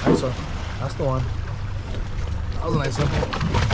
Nice one. That's the one. That was a nice one.